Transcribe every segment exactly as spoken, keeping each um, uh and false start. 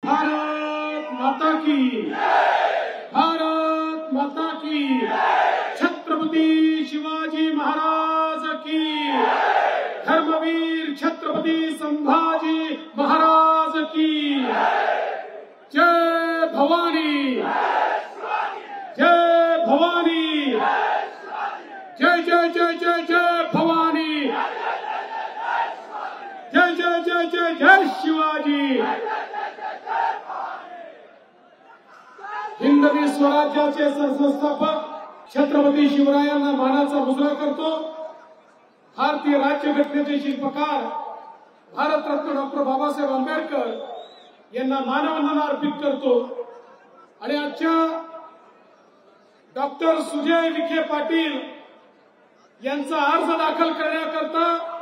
भारत माता की, भारत माता की, छत्रपती शिवाजी महाराज की, धर्मवीर छत्रपती संभाजी महाराज की, जय भवानी, जय भवानी, जय जय जय जय जय भवानी, जय जय जय जय जय शिवाजी। हिंदवी स्वराज्याचे सरसंस्थापक छत्रपती शिवरायांना मानाचा मुजरा करतो। भारतीय राज्यघटनेचे शिल्पकार भारतरत्न डॉक्टर बाबासाहेब आंबेडकर यांना मानवंदना अर्पित करतो। आणि आजच्या डॉक्टर सुजय विखे पाटील यांचा अर्ज दाखल करण्याकरता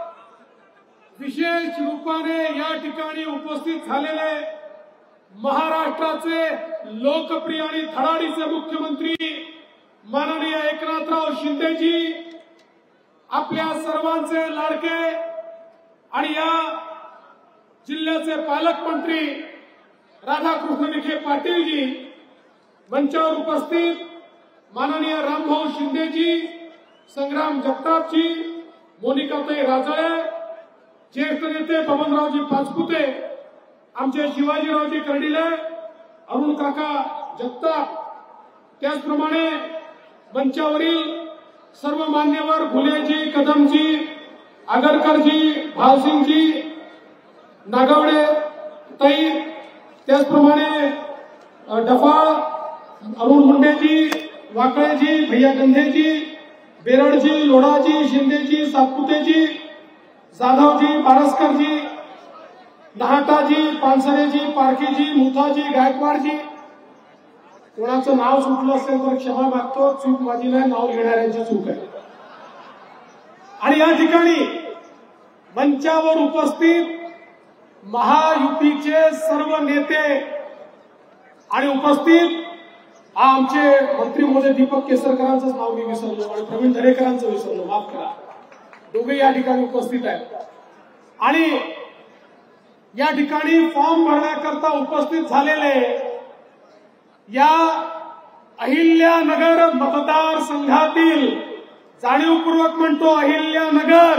विशेष रूपाने या ठिकाणी उपस्थित झालेले महाराष्ट्राचे लोकप्रिय आणि धडाडीचे मुख्यमंत्री माननीय एकनाथराव शिंदेजी, आपल्या सर्वांचे लाडके आणि या जिल्ह्याचे पालकमंत्री राधाकृष्ण विखे पाटीलजी, मंचावर उपस्थित माननीय रामभाऊ शिंदेजी, संग्राम जगतापजी, मोनिकाताई राजाळे, ज्येष्ठ नेते बबनरावजी पाचपुते, आमचे शिवाजीरावजी कर्डिले, अरुण काका जगताप, त्याचप्रमाणे मंचावरील सर्व मान्यवर फुलेजी, कदमजी, आगरकरजी, भावसिंगजी, नागवडे ताई, त्याचप्रमाणे डफाळ, अरुण मुंडेजी, वाकळेजी, भैया गंधेजी, बेरडजी, लोढाजी, शिंदेजी, सातपुतेजी, जाधवजी, बारसकरजी, नहाटाजी, पानसरेजी, पारखीजी, मुथाजी, गायकवाडजी, कोणाचं नाव सुटलं असेल तर क्षमा मागतो, चूक माझी नाही, नाव घेणाऱ्यांची चूक आहे। आणि या ठिकाणी मंचावर उपस्थित महायुतीचे सर्व नेते आणि उपस्थित आमचे मंत्री महोदय दीपक केसरकरांचंच नाव मी विसरलो आणि प्रवीण दरेकरांचं विसरलो, माफ करा, दोघे या ठिकाणी उपस्थित आहेत। आणि या ठिकाणी फॉर्म भरण्याकरता उपस्थित झालेले या अहिल्यानगर मतदारसंघातील, जाणीवपूर्वक म्हणतो अहिल्यानगर,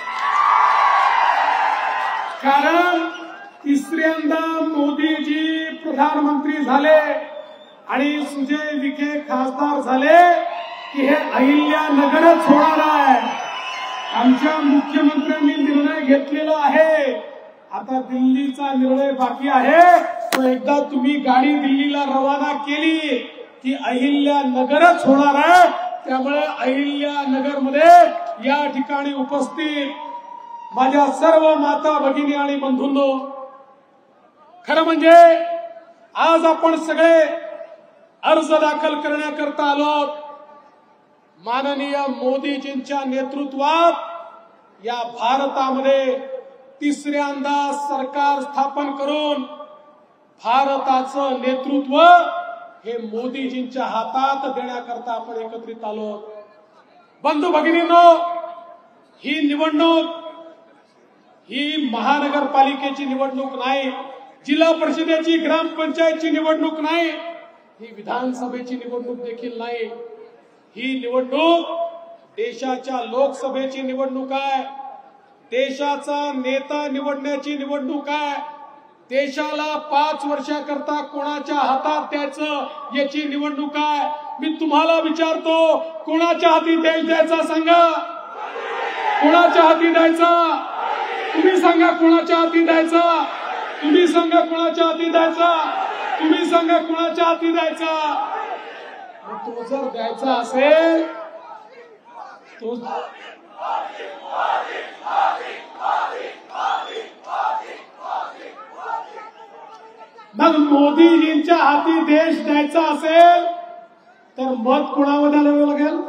कारण तिसऱ्यांदा मोदीजी प्रधानमंत्री झाले आणि सुजय विखे खासदार झाले की हे अहिल्यानगरच होणार आहे। आमच्या मुख्यमंत्र्यांनी निर्णय घेतलेला आहे, आता दिल्लीचा निर्णय बाकी आहे, तो एकदा तुम्ही गाडी दिल्लीला रवाना केली की अहिल्यानगरच होणार आहे। त्यामुळे अहिल्यानगरमध्ये या ठिकाणी उपस्थित माझ्या सर्व माता भगिनी आणि बंधूंनो, खरं म्हणजे आज आपण सगळे अर्ज दाखल करण्याकरता आलो। माननीय मोदीजींच्या नेतृत्वात या भारतामध्ये तिसऱ्यांदा सरकार स्थापन करून भारताचं नेतृत्व हे मोदीजींच्या हातात देण्याकरता आपण एकत्रित आलो। बंधू भगिनींनो, ही निवडणूक ही महानगरपालिकेची निवडणूक नाही, जिल्हा परिषदेची, ग्रामपंचायतची निवडणूक नाही, ही विधानसभेची निवडणूक देखील नाही। ही निवडणूक देशाच्या लोकसभेची निवडणूक आहे, देशाचा नेता निवडण्याची निवडणूक आहे, देशाला पाच वर्षाकरता कोणाच्या हातात द्यायचं याची निवडणूक आहे। मी तुम्हाला विचारतो, कोणाच्या हाती द्यायचा सांगा, कोणाच्या हाती द्यायचा, तुम्ही सांगा कोणाच्या हाती द्यायचा, तुम्ही सांगा कोणाच्या हाती द्यायचा, तुम्ही सांगा कोणाच्या हाती द्यायचा। तो जर द्यायचा असेल तो मग मोदीजींच्या हाती देश द्यायचा असेल तर मत कोणावर द्यावं लागेल?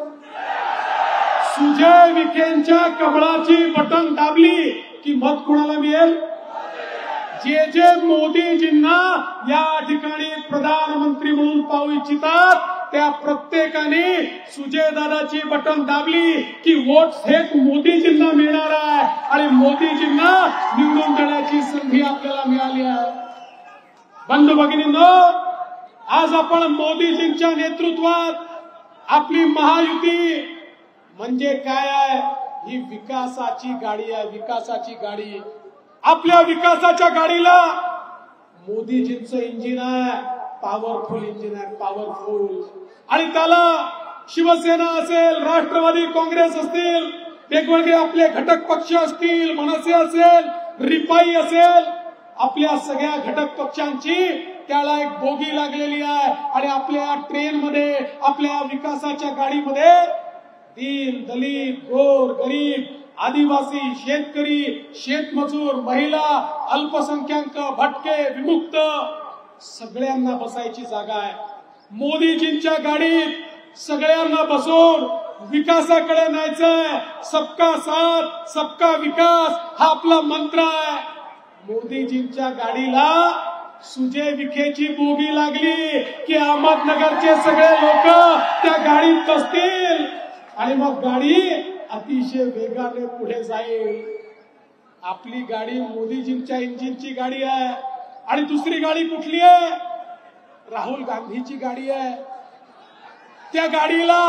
सुजय विखेंच्या कमळाची बटन दाबली की मत कोणाला मिळेल? जे जे मोदीजींना या ठिकाणी प्रधानमंत्री म्हणून पाहू इच्छितात त्या प्रत्येकाने सुजयदादाची बटन दाबली की वोट थेट मोदीजींना मिळणार आहे आणि मोदीजींना निवडून देण्याची संधी आपल्याला मिळाली आहे। बंधू भगिनींनो, आज आपण मोदीजींच्या नेतृत्वात आपली महायुती म्हणजे काय आहे? ही विकासाची गाडी आहे, विकासाची गाडी. आपल्या विकासाच्या गाडीला मोदीजींचं इंजिन आहे, पॉवरफुल इंजिन आहे, पॉवरफुल. आणि त्याला शिवसेना असेल, राष्ट्रवादी काँग्रेस असतील, वेगवेगळे आपले घटक पक्ष असतील, मनसे असेल, रिपाई असेल, आपल्या सगळ्या घटक पक्षांची त्याला एक बोगी लागलेली आहे. आणि आपल्या ट्रेन मध्ये, आपल्या विकासाच्या गाडीमध्ये दीन, दलित, गोर, गरीब, आदिवासी, शेतकरी, शेतमजूर, महिला, अल्पसंख्याक, भटके, विमुक्त सगळ्यांना बसायची जागा आहे. मोदीजींच्या गाडीत सगळ्यांना बसून विकासाकडे न्यायचंय. सबका साथ, सबका विकास हा आपला मंत्र आहे. मोदीजींच्या गाडीला सुजय विखेची बोगी लागली की अहमदनगरचे सगळे लोक त्या गाडीत बसतील आणि मग गाडी अतिशय वेगाने पुढे जाईल. आपली गाडी मोदीजींच्या इंजिनची गाडी आहे. आणि दुसरी गाडी कुठली आहे? राहुल गांधीची गाडी आहे. त्या गाडीला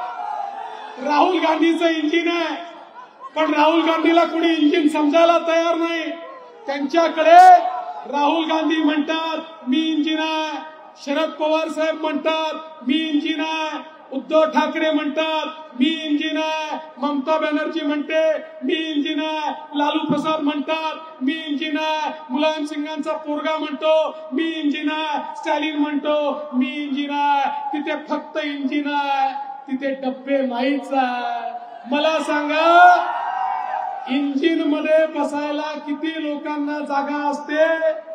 राहुल गांधीचं इंजिन आहे, पण राहुल गांधीला कोणी इंजिन समजायला तयार नाही. त्यांच्याकडे राहुल गांधी म्हणतात मी इंजिन आहे, शरद पवार साहेब म्हणतात मी इंजिन आहे, उद्धव ठाकरे म्हणतात मी इंजिन आहे, ममता बॅनर्जी म्हणते मी इंजिन आहे, लालू प्रसाद म्हणतात मी इंजिन आहे, मुलायम सिंगांचा पोरगा म्हणतो मी इंजिन आहे, स्टॅलिन म्हणतो मी इंजिन आहे. तिथे फक्त इंजिन आहे, तिथे डब्बे नाहीच आहे. मला सांगा, इंजिन मध्ये बसायला किती लोकांना जागा असते?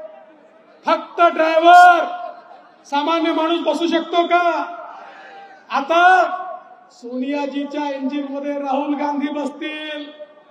फक्त ड्रायव्हर. सामान्य माणूस बसू शकतो का? आता सोनियाजीच्या इंजिन मध्ये राहुल गांधी बसतील,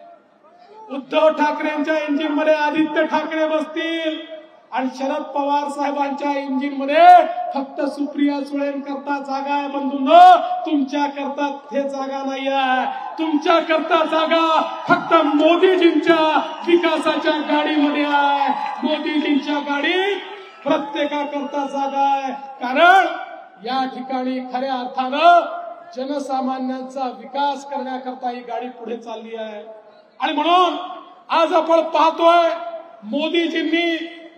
उद्धव ठाकरेंच्या इंजिन मध्ये आदित्य ठाकरे बसतील, आणि शरद पवार साहेबांच्या इंजिन मध्ये फक्त सुप्रिया सुळेंकरता जागा आहे. बंधूंनो, तुमच्या करता हे जागा नाही आहे. तुमच्या करता जागा फक्त मोदीजींच्या विकासाच्या गाडीमध्ये आहे. मोदीजींच्या गाडीत प्रत्येकाकरता जागा आहे. कारण या ठिकाणी खऱ्या अर्थानं जनसामान्यांचा विकास करण्याकरता ही गाडी पुढे चालली आहे. आणि म्हणून आज आपण पाहतोय, मोदीजींनी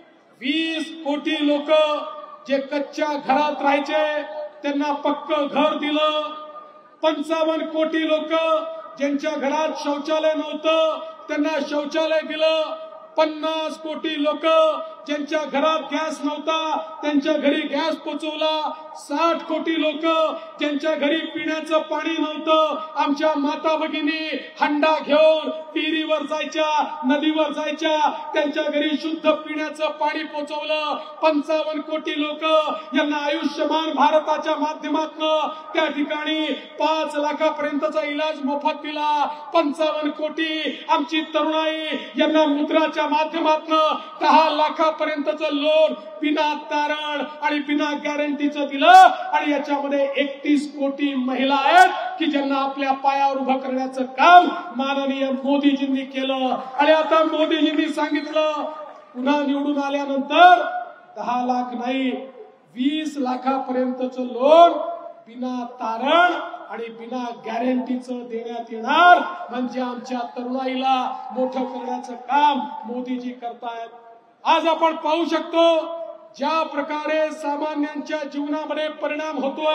वीस कोटी लोक जे कच्च्या घरात राहायचे त्यांना पक्क घर दिलं. पंचावन्न कोटी लोक ज्यांच्या घरात शौचालय नव्हतं त्यांना शौचालय दिलं. पन्नास कोटी लोक ज्यांच्या घरात गॅस नव्हता त्यांच्या घरी गॅस पोहोचवला. साठ कोटी लोक ज्यांच्या घरी पिण्याचं पाणी नव्हतं, आमच्या माता भगिनी हंडा घेऊन विहिरीवर जायच्या, नदीवर जायच्या, त्यांच्या घरी शुद्ध पिण्याचं पाणी पोहोचवलं. पंचावन्न कोटी लोक यांना आयुष्यमान भारताच्या माध्यमातून त्या ठिकाणी पाच लाखापर्यंतचा इलाज मोफत दिला. पंचावन्न कोटी आमची तरुणाई यांना मुद्राच्या माध्यमातून दहा लाखापर्यंतचं लोन बिना तारण आणि बिना गॅरंटीचं दिलं. आणि याच्यामध्ये एकतीस कोटी महिला आहेत की ज्यांना आपल्या पायावर उभं करण्याचं काम माननीय मोदीजींनी केलं. आणि आता मोदीजींनी सांगितलं, पुन्हा निवडून आल्यानंतर दहा लाख नाही, वीस लाखापर्यंतचं लोन बिना तारण आणि बिना गॅरंटीचं देण्यात येणार. म्हणजे आमच्या तरुणाईला मोठं करण्याचं काम मोदीजी करतायत. आज आपण पाहू शकतो ज्या प्रकारे सामान्यांच्या जीवनामध्ये परिणाम होतोय.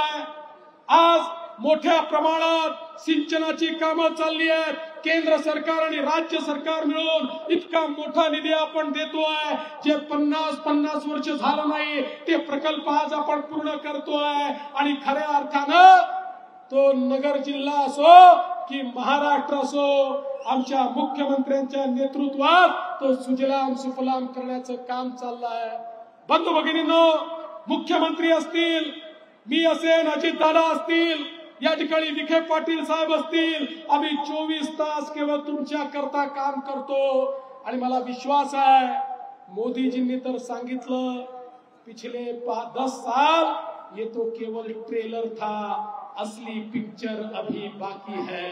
आज मोठ्या प्रमाणात सिंचनाची कामं चालली आहेत. केंद्र सरकार आणि राज्य सरकार मिळून इतका मोठा निधी आपण देतोय. जे पन्नास पन्नास वर्ष झालं नाही ते प्रकल्प आज आपण पूर्ण करतोय. आणि खऱ्या अर्थानं तो नगर जिल्हा असो की महाराष्ट्र असो, आमच्या मुख्यमंत्र्यांच्या नेतृत्वात तो सुजलाम सुफलाम करण्याचं काम चाललंय. बंधू भगिनींनो, मुख्यमंत्री असतील, मी असेन, अजितदादा असतील, या ठिकाणी विखे पाटील साहेब असतील, आम्ही चोवीस तास केवळ तुमच्या करता काम करतो. आणि मला विश्वास आहे, मोदीजींनी तर सांगितलं, पिछले दस साल ये तो केवल ट्रेलर था, असली पिक्चर अभी बाकी है.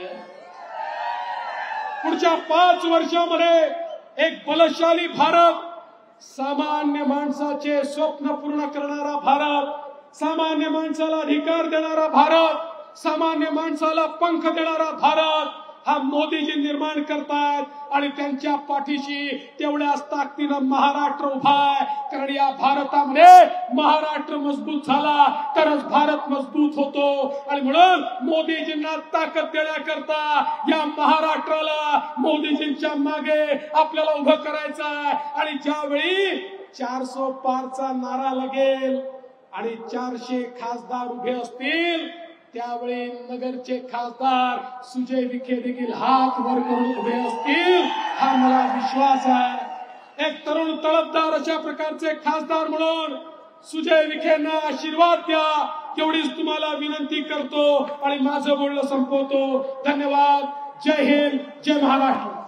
पुढच्या पाच वर्षामध्ये एक बलशाली भारत सामान्य माणसाचे स्वप्न पूर्ण करणारा भारत, सामान्य माणसाला अधिकार देणारा भारत, सामान्य माणसाला पंख देणारा भारत हा मोदीजी निर्माण करतायत आणि त्यांच्या पाठीशी तेवढ्याच ताकदीनं महाराष्ट्र उभा आहे. कारण या भारतामध्ये महाराष्ट्र मजबूत झाला तरच भारत मजबूत होतो आणि म्हणून मोदीजींना ताकद देण्याकरता या महाराष्ट्राला मोदीजींच्या मागे आपल्याला उभं करायचं आहे. आणि ज्यावेळी चारसो पारचा नारा लागेल आणि चारशे खासदार उभे असतील त्यावेळी नगरचे खासदार सुजय विखे देखील हात वर करून उभे असतील हा मला विश्वास आहे. एक तरुण तळपदार अशा प्रकारचे खासदार म्हणून सुजय विखेंना आशीर्वाद द्या एवढीच तुम्हाला विनंती करतो आणि माझं बोलणं संपवतो. धन्यवाद. जय हिंद, जय महाराष्ट्र.